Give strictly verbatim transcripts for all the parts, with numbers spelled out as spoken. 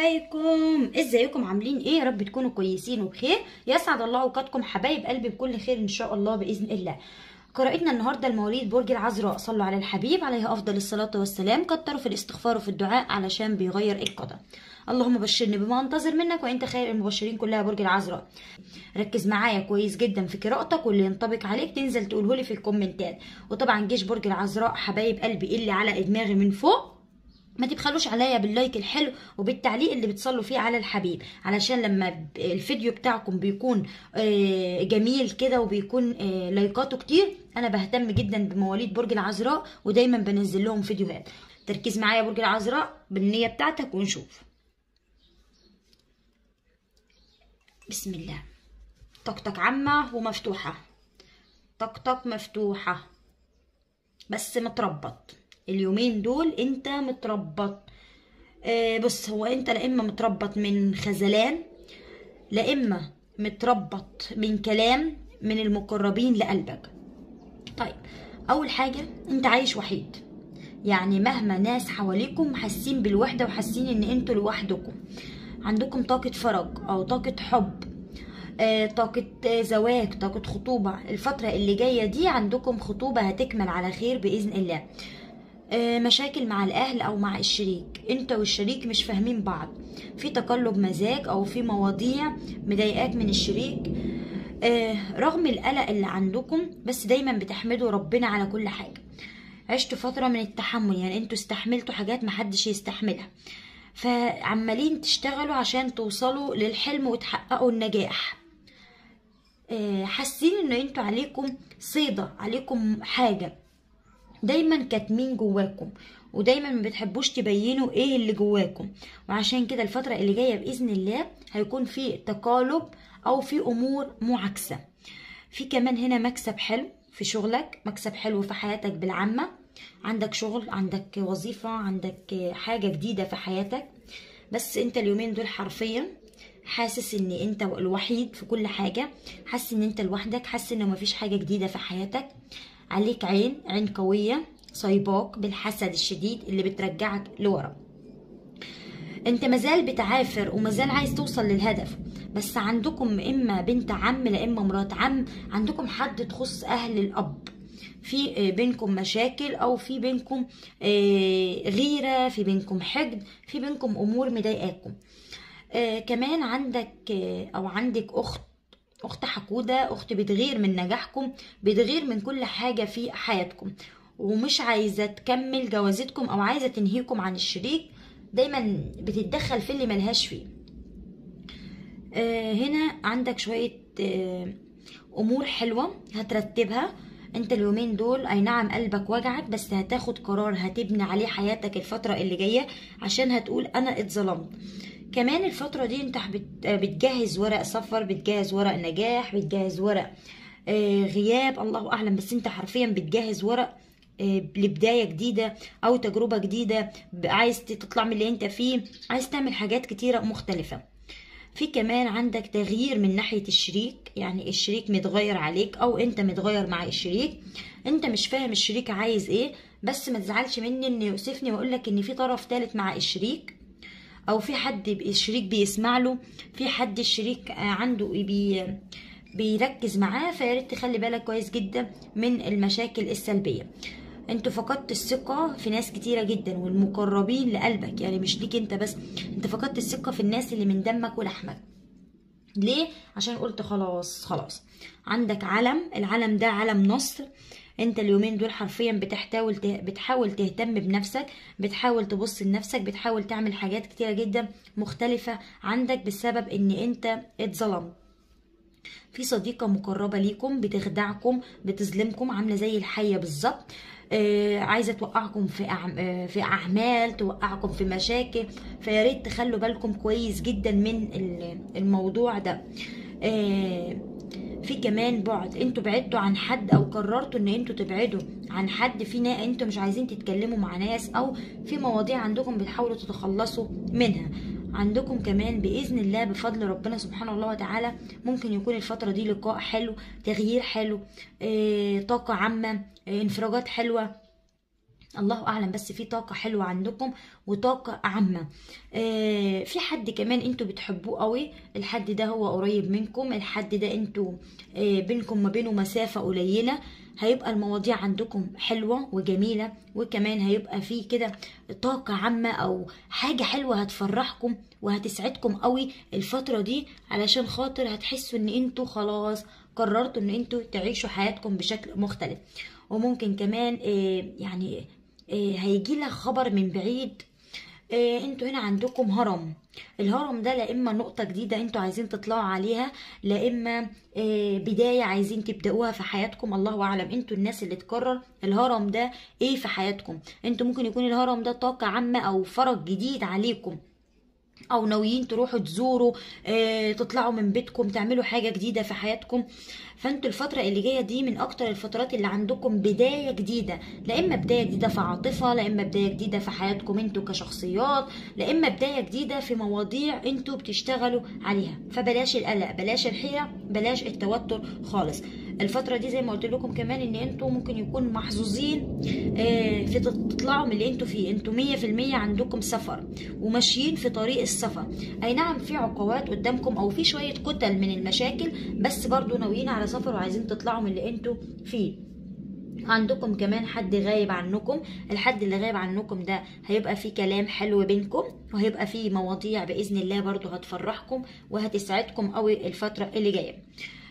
عليكم، ازيكم عاملين ايه؟ يا رب تكونوا كويسين وبخير. يسعد الله اوقاتكم حبايب قلبي بكل خير ان شاء الله باذن الله. قراءتنا النهارده لمواليد برج العذراء، صلوا على الحبيب عليه افضل الصلاه والسلام. كتروا في الاستغفار وفي الدعاء علشان بيغير القدر. اللهم بشرني بما انتظر منك وانت خير المبشرين كلها برج العذراء. ركز معايا كويس جدا في قراءتك، واللي ينطبق عليك تنزل تقوله لي في الكومنتات. وطبعا جيش برج العذراء حبايب قلبي اللي على دماغي من فوق، ما تبخلوش عليا باللايك الحلو وبالتعليق اللي بتصلوا فيه على الحبيب، علشان لما الفيديو بتاعكم بيكون جميل كده وبيكون لايكاته كتير، انا بهتم جدا بمواليد برج العذراء ودايما بنزل لهم فيديوهات. تركيز معايا برج العذراء بالنية بتاعتك ونشوف. بسم الله. طاقتك عامة ومفتوحة، طاقتك مفتوحة بس متربط اليومين دول، انت متربط. آه بص، هو انت لا اما متربط من خذلان، لا اما متربط من كلام من المقربين لقلبك. طيب، اول حاجة انت عايش وحيد، يعني مهما ناس حواليكم حاسين بالوحدة وحاسين ان انتوا لوحدكم. عندكم طاقة فرج او طاقة حب، آه طاقة آه زواج، طاقة خطوبة. الفترة اللي جاية دي عندكم خطوبة هتكمل على خير بإذن الله. مشاكل مع الاهل او مع الشريك، انت والشريك مش فاهمين بعض، في تقلب مزاج او في مواضيع مضايقاك من الشريك. رغم القلق اللي عندكم بس دايما بتحمدوا ربنا على كل حاجة. عشتوا فترة من التحمل، يعني انتوا استحملتوا حاجات محدش يستحملها، فعمالين تشتغلوا عشان توصلوا للحلم وتحققوا النجاح. حاسين ان انتوا عليكم صيدة، عليكم حاجة، دايما كاتمين جواكم ودايما ما بتحبوش تبينوا ايه اللي جواكم. وعشان كده الفترة اللي جاية بإذن الله هيكون في تقالب او في امور معاكسة. في كمان هنا مكسب حلو في شغلك، مكسب حلو في حياتك بالعامة. عندك شغل، عندك وظيفة، عندك حاجة جديدة في حياتك، بس انت اليومين دول حرفيا حاسس ان انت الوحيد في كل حاجة، حاسس ان انت لوحدك، حاسس ان مفيش حاجة جديدة في حياتك. عليك عين عين قوية صيباك بالحسد الشديد اللي بترجعك لورا. انت مازال بتعافر ومازال عايز توصل للهدف، بس عندكم اما بنت عم لا اما مرات عم، عندكم حد تخص اهل الاب، في بينكم مشاكل او في بينكم غيرة، في بينكم حقد، في بينكم امور مضايقاكم. كمان عندك او عندك اخت اخت حقودة، اخت بتغير من نجاحكم، بتغير من كل حاجة في حياتكم ومش عايزة تكمل جوازتكم او عايزة تنهيكم عن الشريك، دايما بتتدخل في اللي ملهاش فيه. آه هنا عندك شوية آه امور حلوة هترتبها انت اليومين دول. اي نعم قلبك وجعك، بس هتاخد قرار هتبني عليه حياتك الفترة اللي جاية، عشان هتقول انا اتظلمت. كمان الفترة دي انت بتجهز ورق سفر، بتجهز ورق نجاح، بتجهز ورق غياب، الله اعلم، بس انت حرفيا بتجهز ورق لبداية جديدة او تجربة جديدة، عايز تطلع من اللي انت فيه، عايز تعمل حاجات كتيرة مختلفة. في كمان عندك تغيير من ناحية الشريك، يعني الشريك متغير عليك او انت متغير مع الشريك، انت مش فاهم الشريك عايز ايه. بس ما تزعلش مني ان يوسفني واقولك ان في طرف ثالث مع الشريك، او في حد الشريك بيسمع له، في حد الشريك عنده بي بيركز معاه، فياريت تخلي بالك كويس جدا من المشاكل السلبية. انتوا فقدت الثقة في ناس كتيرة جدا والمقربين لقلبك، يعني مش ليك انت بس، انت فقدت الثقة في الناس اللي من دمك ولحمك. ليه؟ عشان قلت خلاص خلاص. عندك علم، العلم ده علم نصر. انت اليومين دول حرفيا بتحاول بتحاول تهتم بنفسك، بتحاول تبص لنفسك، بتحاول تعمل حاجات كتيرة جدا مختلفة عندك بسبب ان انت اتظلمت. في صديقة مقربة ليكم بتخدعكم، بتظلمكم، عاملة زي الحية بالظبط، آه عايزة توقعكم في أعم... آه في أعمال، توقعكم في مشاكل، فياريت تخلوا بالكم كويس جدا من الموضوع ده. آه في كمان بعد، انتوا بعدتوا عن حد او قررتوا ان انتوا تبعدوا عن حد، في ناس انتوا مش عايزين تتكلموا مع ناس، او في مواضيع عندكم بتحاولوا تتخلصوا منها. عندكم كمان باذن الله بفضل ربنا سبحانه الله وتعالى ممكن يكون الفتره دي لقاء حلو، تغيير حلو، اه طاقه عامه، اه انفراجات حلوه. الله اعلم، بس في طاقه حلوه عندكم وطاقه عامه. آه في حد كمان انتوا بتحبوه قوي، الحد ده هو قريب منكم، الحد ده انتوا آه بينكم ما بينه مسافه قليله. هيبقى المواضيع عندكم حلوه وجميله، وكمان هيبقى في كده طاقه عامه او حاجه حلوه هتفرحكم وهتسعدكم قوي الفتره دي، علشان خاطر هتحسوا ان انتوا خلاص قررتوا ان انتوا تعيشوا حياتكم بشكل مختلف. وممكن كمان آه يعني هيجي لك خبر من بعيد. إيه انتوا هنا عندكم هرم، الهرم ده لا اما نقطة جديدة انتوا عايزين تطلعوا عليها، لا اما إيه بداية عايزين تبدأوها في حياتكم. الله اعلم انتوا الناس اللي تقرر الهرم ده ايه في حياتكم. انتوا ممكن يكون الهرم ده طاقة عامة او فرج جديد عليكم، او ناويين تروحوا تزوروا، اه تطلعوا من بيتكم تعملوا حاجة جديدة في حياتكم. فانتوا الفترة اللي جاية دي من اكتر الفترات اللي عندكم بداية جديدة، لا اما بداية جديدة في عاطفة، لا اما بداية جديدة في حياتكم انتوا كشخصيات، لا اما بداية جديدة في مواضيع انتوا بتشتغلوا عليها. فبلاش القلق، بلاش الحيرة، بلاش التوتر خالص. الفترة دي زي ما قلت لكم كمان ان انتوا ممكن يكون محظوظين اه في تطلعوا من اللي انتوا فيه. انتوا مية في المية عندكم سفر وماشيين في طريق السفر. اي نعم في عقوبات قدامكم او في شوية كتل من المشاكل، بس برضو ناويين على سفر وعايزين تطلعوا من اللي انتوا فيه. عندكم كمان حد غايب عنكم، الحد اللي غايب عنكم ده هيبقى فيه كلام حلو بينكم، وهيبقى فيه مواضيع بإذن الله برضو هتفرحكم وهتسعدكم قوي الفترة اللي جاية.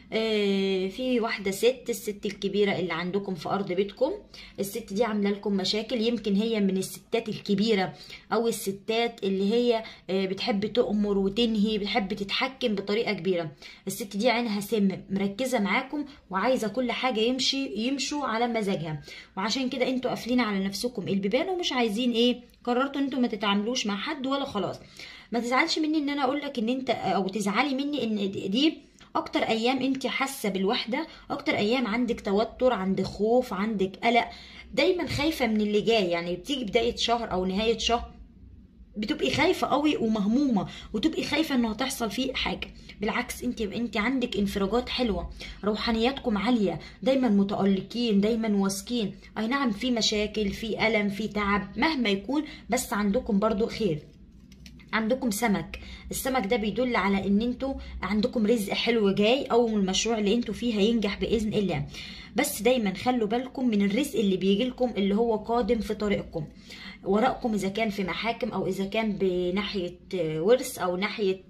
آه في واحدة ست، الست الكبيرة اللي عندكم في أرض بيتكم، الست دي عاملة لكم مشاكل. يمكن هي من الستات الكبيرة أو الستات اللي هي آه بتحب تأمر وتنهي، بتحب تتحكم بطريقة كبيرة. الست دي عينها سم، مركزة معاكم وعايزة كل حاجة يمشي يمشوا على مزاجها، وعشان كده انتوا قافلين على نفسكم البيبان ومش عايزين ايه، قررتوا انتوا ما تتعاملوش مع حد ولا خلاص. ما تزعلش مني ان انا اقولك ان انت، او تزعلي مني ان دي اكتر ايام انت حاسه بالوحده، اكتر ايام عندك توتر، عندك خوف، عندك قلق، دايما خايفه من اللي جاي. يعني بتيجي بدايه شهر او نهايه شهر بتبقي خايفه قوي ومهمومه، وتبقي خايفه انه هتحصل فيه حاجه. بالعكس انت انت عندك انفراجات حلوه، روحانياتكم عاليه، دايما متالقين، دايما واثقين. اي نعم في مشاكل، في الم، في تعب، مهما يكون بس عندكم برضو خير. عندكم سمك، السمك ده بيدل على ان انتوا عندكم رزق حلو جاي، او المشروع اللي انتوا فيه هينجح باذن الله. بس دايما خلوا بالكم من الرزق اللي بيجيلكم اللي هو قادم في طريقكم وراءكم، اذا كان في محاكم او اذا كان بناحيه ورث او ناحيه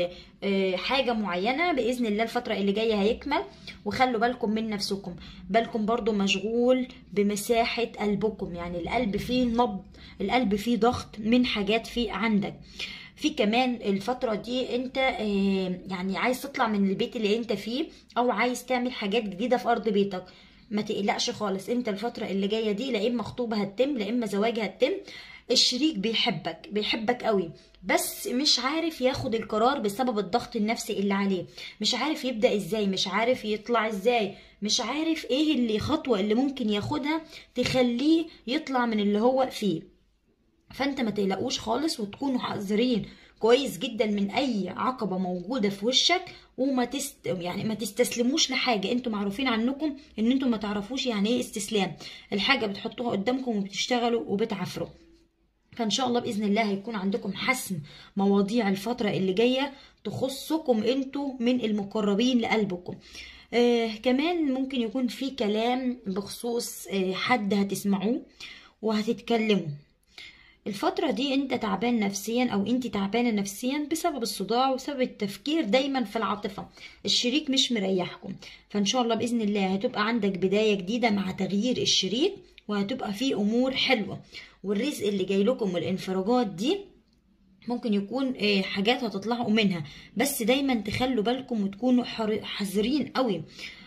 حاجه معينه. باذن الله الفتره اللي جايه هيكمل. وخلوا بالكم من نفسكم، بالكم برضو مشغول بمساحه قلبكم، يعني القلب فيه نبض، القلب فيه ضغط من حاجات فيه عندك. في كمان الفترة دي انت يعني عايز تطلع من البيت اللي انت فيه، او عايز تعمل حاجات جديدة في ارض بيتك. ما تقلقش خالص، انت الفترة اللي جاية دي لا اما خطوبة هتتم، لا اما زواج هتتم. الشريك بيحبك، بيحبك قوي، بس مش عارف ياخد القرار بسبب الضغط النفسي اللي عليه. مش عارف يبدأ ازاي، مش عارف يطلع ازاي، مش عارف ايه اللي خطوة اللي ممكن ياخدها تخليه يطلع من اللي هو فيه. فانت ما تقلقوش خالص، وتكونوا حذرين كويس جدا من اي عقبة موجودة في وشك، وما تست يعني ما تستسلموش لحاجة. انتوا معروفين عنكم ان انتوا ما تعرفوش يعني ايه استسلام، الحاجة بتحطوها قدامكم وبتشتغلوا وبتعافروا. فان شاء الله باذن الله هيكون عندكم حسم مواضيع الفترة اللي جاية تخصكم انتوا من المقربين لقلبكم. آه كمان ممكن يكون في كلام بخصوص آه حد هتسمعوه وهتتكلموا. الفترة دي انت تعبان نفسيا او انت تعبانة نفسيا بسبب الصداع وسبب التفكير دايما في العاطفة. الشريك مش مريحكم، فان شاء الله بإذن الله هتبقى عندك بداية جديدة مع تغيير الشريك، وهتبقى فيه امور حلوة. والرزق اللي جاي لكم والانفراجات دي ممكن يكون حاجات هتطلعوا منها، بس دايما تخلوا بالكم وتكونوا حذرين قوي.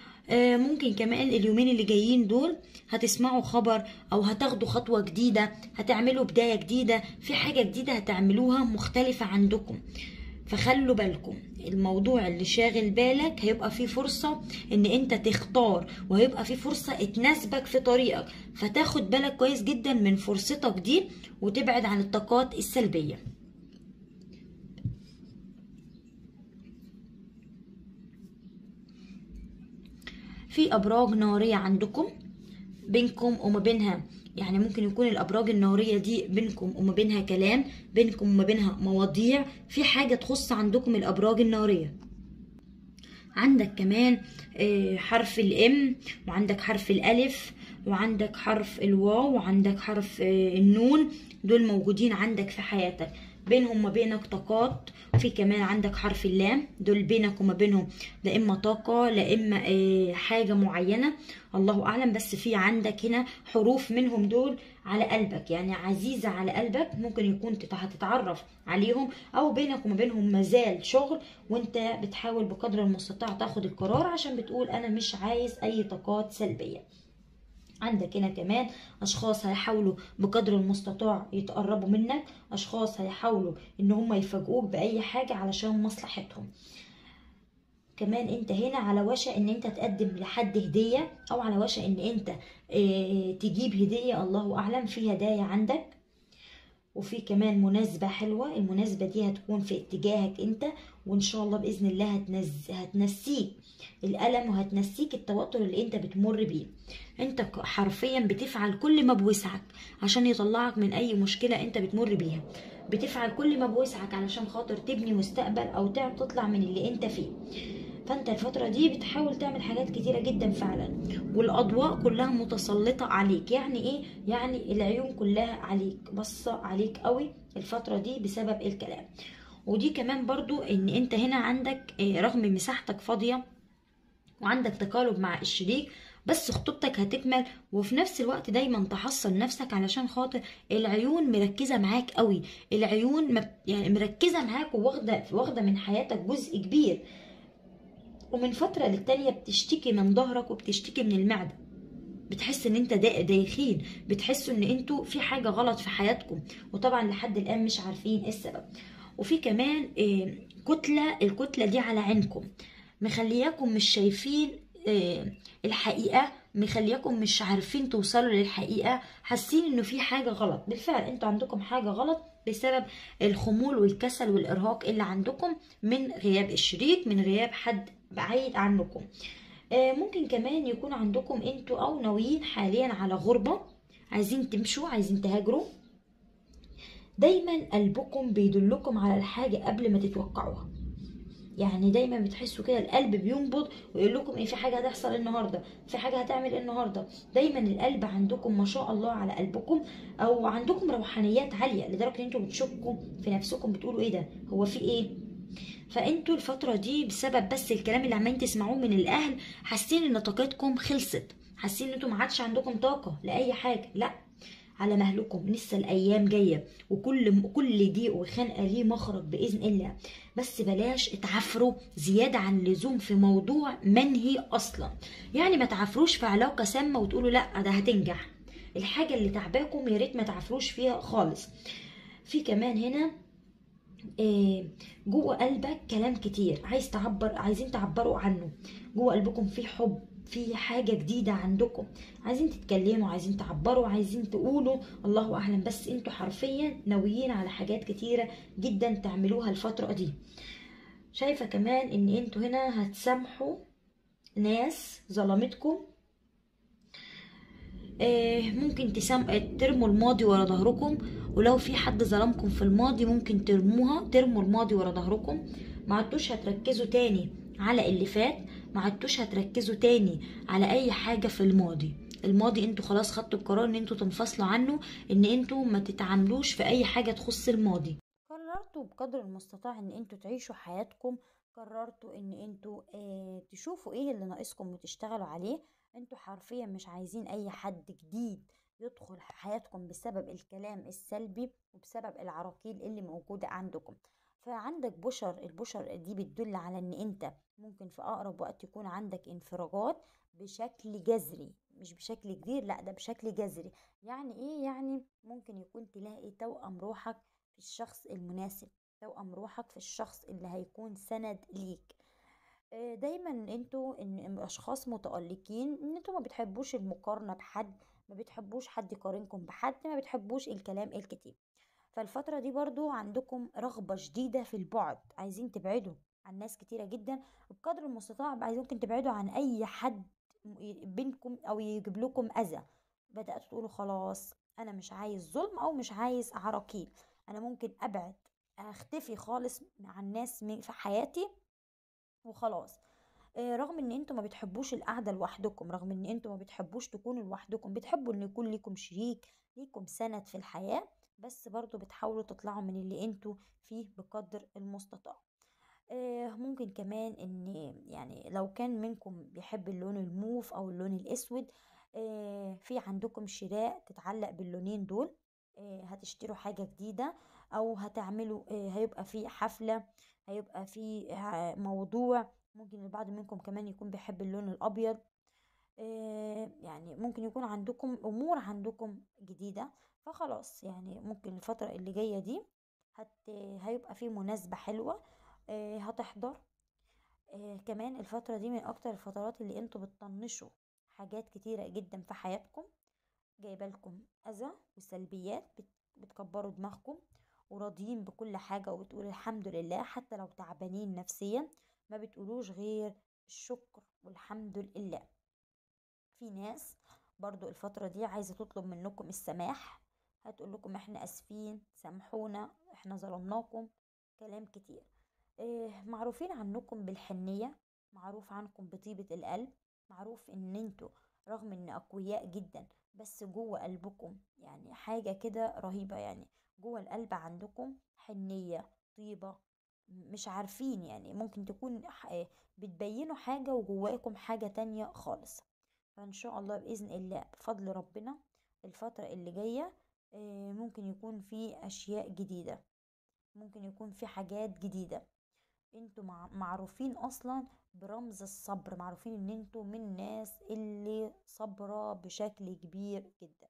ممكن كمان اليومين اللي جايين دول هتسمعوا خبر او هتاخدوا خطوة جديدة، هتعملوا بداية جديدة في حاجة جديدة هتعملوها مختلفة عندكم. فخلوا بالكم الموضوع اللي شاغل بالك هيبقى فيه فرصة ان انت تختار، وهيبقى فيه فرصة تناسبك في طريقك، فتاخد بالك كويس جدا من فرصتك دي وتبعد عن الطاقات السلبية. في ابراج نارية عندكم، بينكم وما بينها يعني ممكن يكون الابراج الناريه دي بينكم وما بينها كلام، بينكم وما بينها مواضيع، في حاجه تخص عندكم الابراج الناريه. عندك كمان آه، حرف الام، وعندك حرف الالف، وعندك حرف الواو، وعندك حرف آه، النون. دول موجودين عندك في حياتك، بينهم وما بينك طاقات. في كمان عندك حرف اللام، دول بينك وما بينهم لا اما طاقة لا اما آه، حاجة معينة، الله اعلم. بس في عندك هنا حروف منهم دول على قلبك، يعني عزيزة على قلبك، ممكن يكون تت- هتتعرف عليهم، او بينك وما بينهم مازال شغل، وانت بتحاول بقدر المستطاع تاخد القرار عشان بتقول انا مش عايز اي طاقات سلبية. عندك هنا كمان اشخاص هيحاولوا بقدر المستطاع يتقربوا منك، اشخاص هيحاولوا ان هم يفاجئوك باي حاجة علشان مصلحتهم. كمان انت هنا على وشك ان انت تقدم لحد هدية، او على وشك ان انت اه تجيب هدية، الله اعلم. في هدايا عندك، وفي كمان مناسبة حلوة، المناسبة دي هتكون في اتجاهك انت، وان شاء الله بإذن الله هتنز... هتنسيك الألم وهتنسيك التوتر اللي انت بتمر بيه. انت ك- حرفيا بتفعل كل ما بوسعك عشان يطلعك من اي مشكلة انت بتمر بيها، بتفعل كل ما بوسعك علشان خاطر تبني مستقبل او تعب تطلع من اللي انت فيه. فانت الفترة دي بتحاول تعمل حاجات كتيرة جدا فعلا، والاضواء كلها متسلطة عليك. يعني ايه؟ يعني العيون كلها عليك، بصة عليك قوي الفترة دي بسبب الكلام. ودي كمان برضو ان انت هنا عندك آه، رغم مساحتك فاضية وعندك تقارب مع الشريك، بس خطوبتك هتكمل، وفي نفس الوقت دايما تحصن نفسك علشان خاطر العيون مركزة معاك قوي. العيون مب- يعني مركزة معاك وواخدة واخدة من حياتك جزء كبير، ومن فترة للتانية بتشتكي من ظهرك وبتشتكي من المعدة، بتحس ان انت دا- دايخين، بتحسوا ان انتوا في حاجة غلط في حياتكم، وطبعا لحد الان مش عارفين ايه السبب. وفي كمان آه، كتلة، الكتلة دي على عينكم، مخلياكم مش شايفين آه، الحقيقة، مخلياكم مش عارفين توصلوا للحقيقة، حاسين انه في حاجة غلط. بالفعل انتوا عندكم حاجة غلط بسبب الخمول والكسل والارهاق اللي عندكم من غياب الشريك، من غياب حد بعيد عنكم. آه، ممكن كمان يكون عندكم انتوا او ناويين حاليا على غربة، عايزين تمشوا، عايزين تهاجروا. دايما قلبكم بيدلكم على الحاجة قبل ما تتوقعوها، يعني دايما بتحسوا كده القلب بينبض ويقول لكم ايه، في حاجه هتحصل النهارده، في حاجه هتعمل النهارده. دايما القلب عندكم ما شاء الله على قلبكم، او عندكم روحانيات عاليه لدرجه ان انتوا بتشكوا في نفسكم، بتقولوا ايه ده، هو في ايه. فانتوا الفتره دي بسبب بس الكلام اللي عمالين تسمعوه من الاهل، حاسين ان طاقتكم خلصت، حاسين ان انتوا ما عادش عندكم طاقه لاي حاجه. لا، على مهلكم، لسه الايام جايه، وكل كل ضيق وخنقه ليه مخرج باذن الله. بس بلاش اتعفروا زياده عن اللزوم في موضوع منهي اصلا، يعني ما تعفروش في علاقه سامه وتقولوا لا ده هتنجح. الحاجه اللي تعباكم يا ريت ما تعفروش فيها خالص. في كمان هنا آه، جوه قلبك كلام كتير عايز تعبر، عايزين تعبروا عنه. جوه قلبكم في حب، في حاجة جديدة عندكم، عايزين تتكلموا، عايزين تعبروا، عايزين تقولوا، الله أعلم. بس انتوا حرفيا ناويين على حاجات كتيرة جدا تعملوها الفترة دي. شايفة كمان ان انتوا هنا هتسامحوا ناس ظلمتكم. آه، ممكن تسام... ترموا الماضي ورا ظهركم، ولو في حد ظلمكم في الماضي ممكن ترموها، ترموا الماضي ورا ظهركم. ما عدتوش هتركزوا تاني على اللي فات، ما عدتوش هتركزوا تاني على اي حاجة في الماضي. الماضي انتوا خلاص خدتوا القرار ان انتوا تنفصلوا عنه، ان انتوا ما تتعاملوش في اي حاجة تخص الماضي. قررتوا بقدر المستطاع ان انتوا تعيشوا حياتكم، قررتوا ان انتوا اه تشوفوا ايه اللي ناقصكم وتشتغلوا عليه. انتوا حرفيا مش عايزين اي حد جديد يدخل حياتكم بسبب الكلام السلبي وبسبب العراقيل اللي موجودة عندكم. فعندك بشر، البشر دي بتدل على ان انت ممكن في اقرب وقت يكون عندك انفراجات بشكل جذري، مش بشكل كبير، لا ده بشكل جذري. يعني ايه؟ يعني ممكن يكون تلاقي توأم روحك في الشخص المناسب، توأم روحك في الشخص اللي هيكون سند ليك. آه، دايما انتوا ان اشخاص متألقين، ان انتوا ما بتحبوش المقارنة بحد، ما بتحبوش حد يقارنكم بحد، ما بتحبوش الكلام الكتير. فالفترة دي برضو عندكم رغبة شديدة في البعد، عايزين تبعدوا عن ناس كتيرة جدا، وبقدر المستطاع عايزين تبعدوا عن اي حد بينكم او يجيب لكم اذى. بدأتوا تقولوا خلاص انا مش عايز ظلم او مش عايز عراكيل، انا ممكن ابعد اختفي خالص عن الناس من- في حياتي وخلاص. آه، رغم ان انتوا ما بتحبوش القعده لوحدكم، رغم ان انتوا ما بتحبوش تكونوا لوحدكم، بتحبوا ان يكون ليكم شريك، ليكم سند في الحياه، بس برضو بتحاولوا تطلعوا من اللي انتوا فيه بقدر المستطاع. آه، ممكن كمان ان يعني لو كان منكم بيحب اللون الموف او اللون الاسود، آه، في عندكم شراء تتعلق باللونين دول. آه، هتشتروا حاجة جديدة او هتعملوا، آه، هيبقى في حفلة، هيبقى في آه، موضوع. ممكن البعض منكم كمان يكون بيحب اللون الابيض. آه، يعني ممكن يكون عندكم امور عندكم جديدة، فخلاص يعني ممكن الفترة اللي جاية دي هت... هيبقى في مناسبة حلوة، آه، هتحضر. آه، كمان الفترة دي من اكتر الفترات اللي انتوا بتطنشوا حاجات كتيرة جدا في حياتكم، جايبالكم اذى وسلبيات، بت... بتكبروا دماغكم وراضيين بكل حاجة وبتقول الحمد لله، حتى لو تعبانين نفسيا ما بتقولوش غير الشكر والحمد لله. في ناس برضو الفترة دي عايزة تطلب منكم السماح، هتقول لكم احنا اسفين سامحونا احنا ظلمناكم، كلام كتير. اه معروفين عنكم بالحنية، معروف عنكم بطيبة القلب، معروف ان انتوا رغم ان اقوياء جدا بس جوه قلبكم يعني حاجة كده رهيبة، يعني جوه القلب عندكم حنية طيبة. مش عارفين يعني ممكن تكون ح- بتبينوا حاجة وجواكم حاجة تانية خالص. فإن شاء الله بإذن الله بفضل ربنا الفترة اللي جاية، آه، ممكن يكون في أشياء جديدة، ممكن يكون في حاجات جديدة. انتوا مع- معروفين أصلا برمز الصبر، معروفين ان انتوا من الناس اللي صبرة بشكل كبير جدا.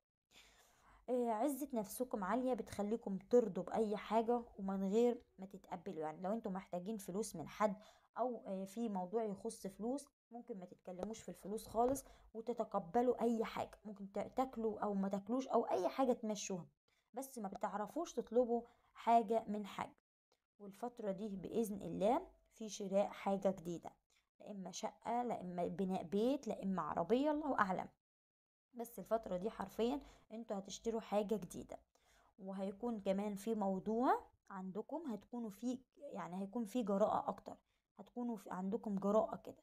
آه، عزة نفسكم عالية بتخليكم ترضوا بأي حاجة ومن غير ما تتقبلوا. يعني لو انتم محتاجين فلوس من حد أو آه، في موضوع يخص فلوس، ممكن ما تتكلموش في الفلوس خالص وتتقبلوا أي حاجة، ممكن تا- تاكلوا أو ما تاكلوش أو أي حاجة تمشوها، بس ما بتعرفوش تطلبوا حاجة من حاجة. والفترة دي بإذن الله في شراء حاجة جديدة، لا إما شقة، لا إما بناء بيت، لا إما عربية، الله أعلم. بس الفترة دي حرفيا انتوا هتشتروا حاجة جديدة، وهيكون كمان في موضوع عندكم هتكونوا فيه، يعني هيكون في جراءة اكتر، هتكونوا في عندكم جراءة كده.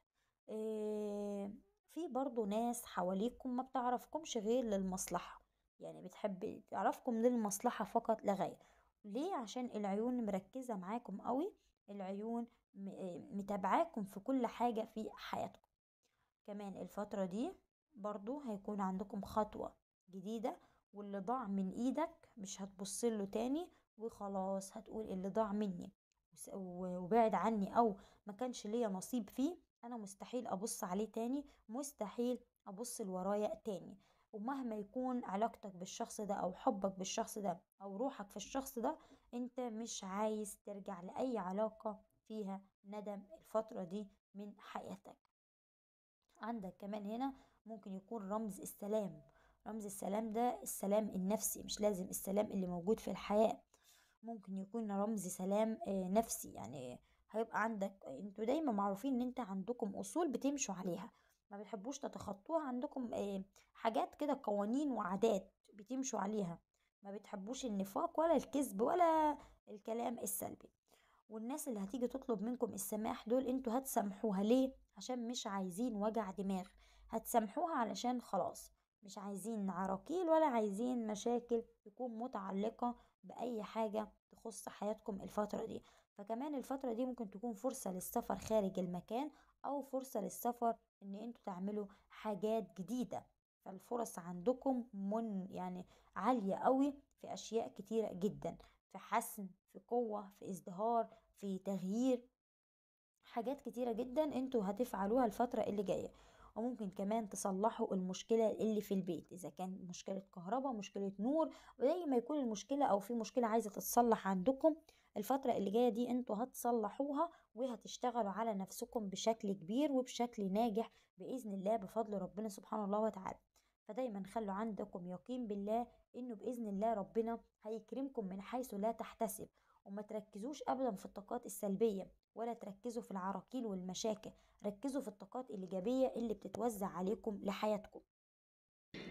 إيه، في برضو ناس حواليكم ما بتعرفكمش غير للمصلحة، يعني بتحب تعرفكم للمصلحة فقط لا غير. ليه؟ عشان العيون مركزة معاكم قوي، العيون م- إيه، متابعاكم في كل حاجة في حياتكم. كمان الفترة دي برضو هيكون عندكم خطوة جديدة، واللي ضاع من ايدك مش هتبصله تاني وخلاص، هتقول اللي ضاع مني وس- و- وبعد عني او ما كانش ليا نصيب فيه، انا مستحيل ابص عليه تاني، مستحيل ابص لورايا تاني. ومهما يكون علاقتك بالشخص ده او حبك بالشخص ده او روحك في الشخص ده، انت مش عايز ترجع لأي علاقة فيها ندم الفترة دي من حياتك. عندك كمان هنا ممكن يكون رمز السلام، رمز السلام ده السلام النفسي، مش لازم السلام اللي موجود في الحياة، ممكن يكون رمز سلام آه، نفسي. يعني هيبقى عندك، انتوا دايما معروفين ان انت عندكم اصول بتمشوا عليها، ما بتحبوش تتخطوها، عندكم آه، حاجات كده قوانين وعادات بتمشوا عليها، ما بتحبوش النفاق ولا الكذب ولا الكلام السلبي. والناس اللي هتيجي تطلب منكم السماح دول انتوا هتسامحوها ليه؟ عشان مش عايزين وجع دماغ، هتسامحوها علشان خلاص مش عايزين عراكيل ولا عايزين مشاكل تكون متعلقة بأي حاجة تخص حياتكم الفترة دي. فكمان الفترة دي ممكن تكون فرصة للسفر خارج المكان أو فرصة للسفر إن انتوا تعملوا حاجات جديدة. فالفرص عندكم من يعني عالية قوي في أشياء كتيرة جدا، في حسم، في قوة، في ازدهار، في تغيير، حاجات كتيرة جدا انتوا هتفعلوها الفترة اللي جاية. وممكن كمان تصلحوا المشكلة اللي في البيت، إذا كان مشكلة كهرباء، مشكلة نور، وزي ما يكون المشكلة أو في مشكلة عايزة تتصلح عندكم الفترة اللي جاية دي انتوا هتصلحوها وهتشتغلوا على نفسكم بشكل كبير وبشكل ناجح بإذن الله بفضل ربنا سبحانه الله وتعالى. فدايما خلوا عندكم يقين بالله انه بإذن الله ربنا هيكرمكم من حيث لا تحتسب. وما تركزوش أبدا في الطاقات السلبية ولا تركزوا في العراقيل والمشاكل، ركزوا في الطاقات الإيجابية اللي بتتوزع عليكم لحياتكم.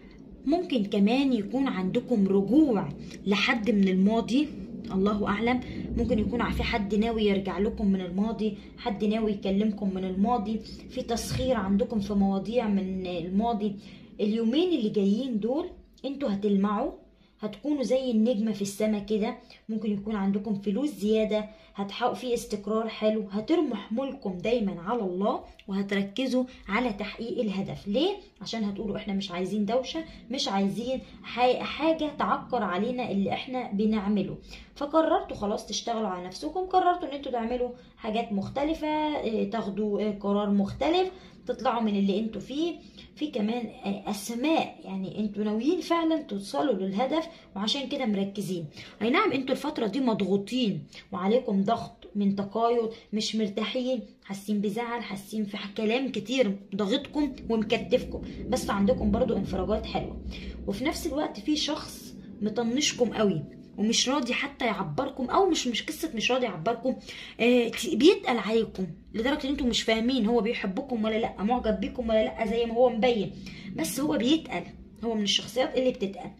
ممكن كمان يكون عندكم رجوع لحد من الماضي، الله اعلم. ممكن يكون في حد ناوي يرجع لكم من الماضي، حد ناوي يكلمكم من الماضي، في تسخير عندكم في مواضيع من الماضي. اليومين اللي جايين دول انتوا هتلمعوا، هتكونوا زي النجمة في السماء كده. ممكن يكون عندكم فلوس زيادة، هتحققوا في استقرار حلو، هترموا حمولكم دايما على الله وهتركزوا على تحقيق الهدف. ليه؟ عشان هتقولوا احنا مش عايزين دوشة، مش عايزين حاجة تعكر علينا اللي احنا بنعمله. فقررتوا خلاص تشتغلوا على نفسكم، قررتوا ان انتوا تعملوا حاجات مختلفة، تاخدوا قرار مختلف، تطلعوا من اللي انتوا فيه. في كمان اسماء، يعني انتوا ناويين فعلا توصلوا للهدف وعشان كده مركزين. اي نعم انتوا الفترة دي مضغوطين وعليكم ضغط من تقايض، مش مرتاحين، حاسين بزعل، حاسين في كلام كتير ضاغطكم ومكتفكم، بس عندكم برضو انفراجات حلوة. وفي نفس الوقت في شخص مطنشكم قوي ومش راضي حتى يعبركم، او مش مش قصه مش راضي يعبركم، آه بيتقل عليكم لدرجه ان انتم مش فاهمين هو بيحبكم ولا لا، معجب بيكم ولا لا، زي ما هو مبين، بس هو بيتقل، هو من الشخصيات اللي بتتقل.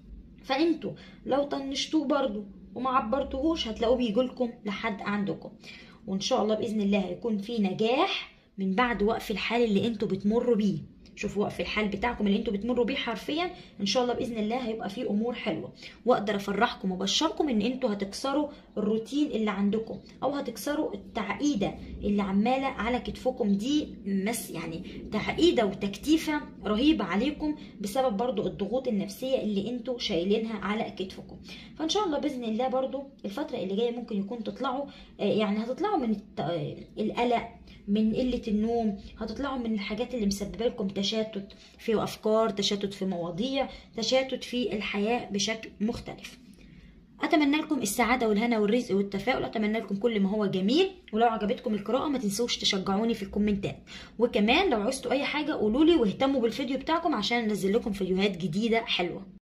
فانتوا لو طنشتوه برضو وما عبرتوهوش هتلاقوه بيجيلكم لحد عندكم. وان شاء الله باذن الله هيكون في نجاح من بعد وقف الحال اللي انتوا بتمروا بيه. شوفوا وقف الحال بتاعكم اللي انتوا بتمروا بيه حرفيا، ان شاء الله باذن الله هيبقى فيه امور حلوه، واقدر افرحكم وابشركم ان انتوا هتكسروا الروتين اللي عندكم، او هتكسروا التعقيده اللي عماله على كتفكم دي، مس يعني تعقيده وتكتيفه رهيبه عليكم بسبب برضو الضغوط النفسيه اللي انتوا شايلينها على كتفكم. فان شاء الله باذن الله برضو الفتره اللي جايه ممكن يكون تطلعوا، يعني هتطلعوا من القلق، من قله النوم، هتطلعوا من الحاجات اللي مسببه لكم تشتت في افكار، تشتت في مواضيع، تشتت في الحياه بشكل مختلف. اتمنى لكم السعاده والهنا والرزق والتفاؤل، اتمنى لكم كل ما هو جميل. ولو عجبتكم القراءه ما تنسوش تشجعوني في الكومنتات، وكمان لو عوزتوا اي حاجه قولوا لي، واهتموا بالفيديو بتاعكم عشان انزل لكم فيديوهات جديده حلوه.